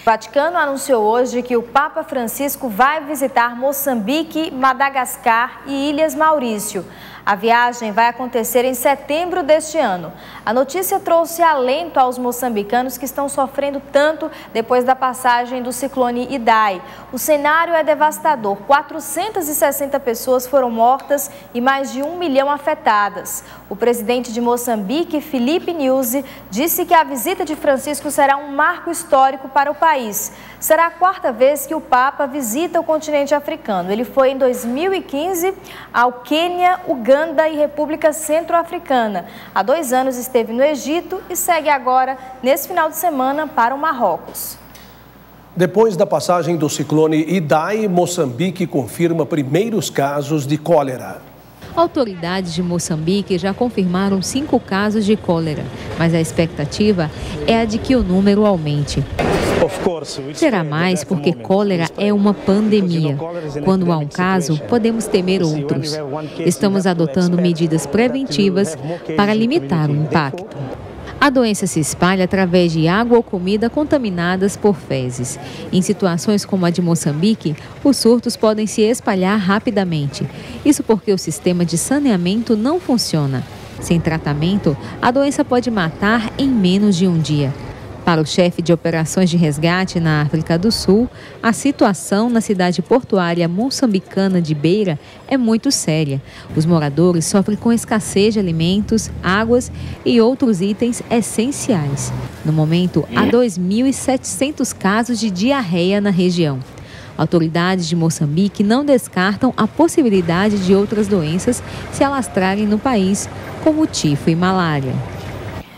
O Vaticano anunciou hoje que o Papa Francisco vai visitar Moçambique, Madagascar e Ilhas Maurício. A viagem vai acontecer em setembro deste ano. A notícia trouxe alento aos moçambicanos que estão sofrendo tanto depois da passagem do ciclone Idai. O cenário é devastador. 460 pessoas foram mortas e mais de 1 milhão afetadas. O presidente de Moçambique, Filipe Nyusi, disse que a visita de Francisco será um marco histórico para o país. Será a quarta vez que o Papa visita o continente africano. Ele foi em 2015 ao Quênia, Uganda e República Centro-Africana. Há 2 anos esteve no Egito e segue agora, nesse final de semana, para o Marrocos. Depois da passagem do ciclone Idai, Moçambique confirma primeiros casos de cólera. Autoridades de Moçambique já confirmaram 5 casos de cólera, mas a expectativa é a de que o número aumente. Será mais porque cólera é uma pandemia. Quando há um caso, podemos temer outros. Estamos adotando medidas preventivas para limitar o impacto. A doença se espalha através de água ou comida contaminadas por fezes. Em situações como a de Moçambique, os surtos podem se espalhar rapidamente. Isso porque o sistema de saneamento não funciona. Sem tratamento, a doença pode matar em menos de um dia. Para o chefe de operações de resgate na África do Sul, a situação na cidade portuária moçambicana de Beira é muito séria. Os moradores sofrem com escassez de alimentos, águas e outros itens essenciais. No momento, há 2.700 casos de diarreia na região. Autoridades de Moçambique não descartam a possibilidade de outras doenças se alastrarem no país, como tifo e malária.